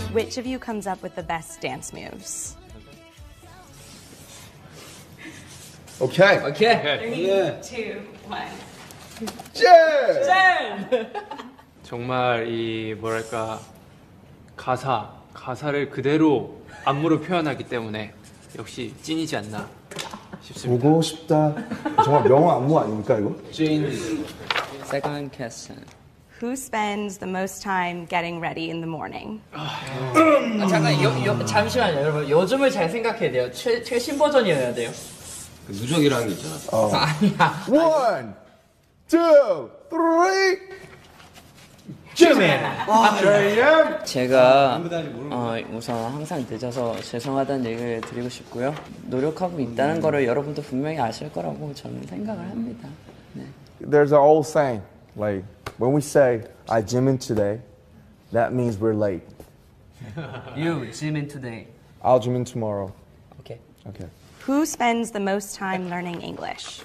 Which of you comes up with the best dance moves? 오케이. 오케이. 3, 2, 1. 잼! 정말 이 뭐랄까 가사를 그대로 안무로 표현하기 때문에 역시 찐이지 않나 싶습니다. 보고 싶다. 정말 명화 안무 아닙니까 이거? Second question. Who spends the most time getting ready in the morning? 잠깐 잠시만요, 여러분. 요즘을 잘 생각해야 돼요. 최신 버전이어야 돼요. 누적이라는 게 있잖아. 아니야. 1, 2, 3. 잼! 제가 우선 항상 늦어서 죄송하다는 얘기를 드리고 싶고요. 노력하고 있다는 거를 여러분도 분명히 아실 거라고 저는 생각을 합니다. 네. There's an old saying, like when we say I gym in today, that means we're late. You gym in today. I'll gym in tomorrow. Okay. Okay. Who spends the most time learning English?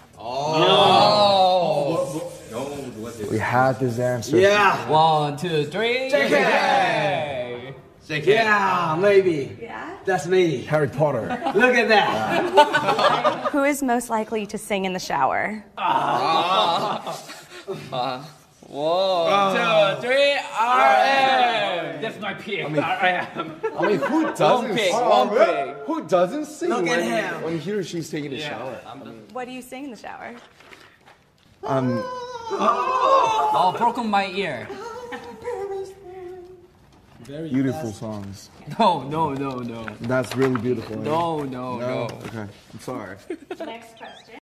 We had this answer. Yeah. 1, 2, 3. Yeah, maybe. Yeah. That's me. Harry Potter. Look at that. Who is most likely to sing in the shower? 1, 2, 3. RM. That's my pick. I am. I mean, who doesn't? One pick. Who doesn't sing Look at him. when he or she's taking a shower? What do you sing in the shower? Oh, broken my ear. Beautiful songs. No. That's really beautiful. No. Okay, I'm sorry. Next question.